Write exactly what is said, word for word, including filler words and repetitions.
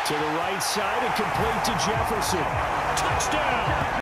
To the right side and complete to Jefferson. Touchdown!